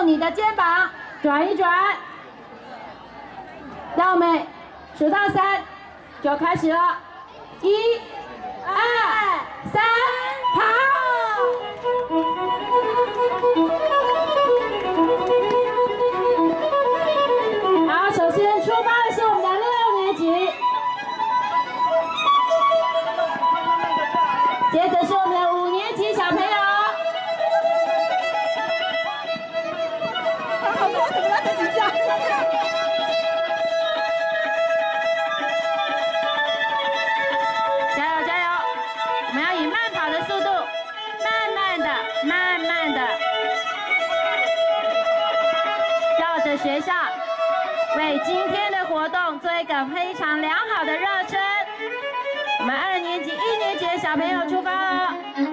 你的肩膀转一转。让我们数到3就开始了，1、2、3，跑！好，首先出发的是我们的6年级，接着是我们的5年级小朋友。加油加油！我们要以慢跑的速度，慢慢的、慢慢的，绕着学校，为今天的活动做一个非常良好的热身。我们2年级、1年级的小朋友出发了。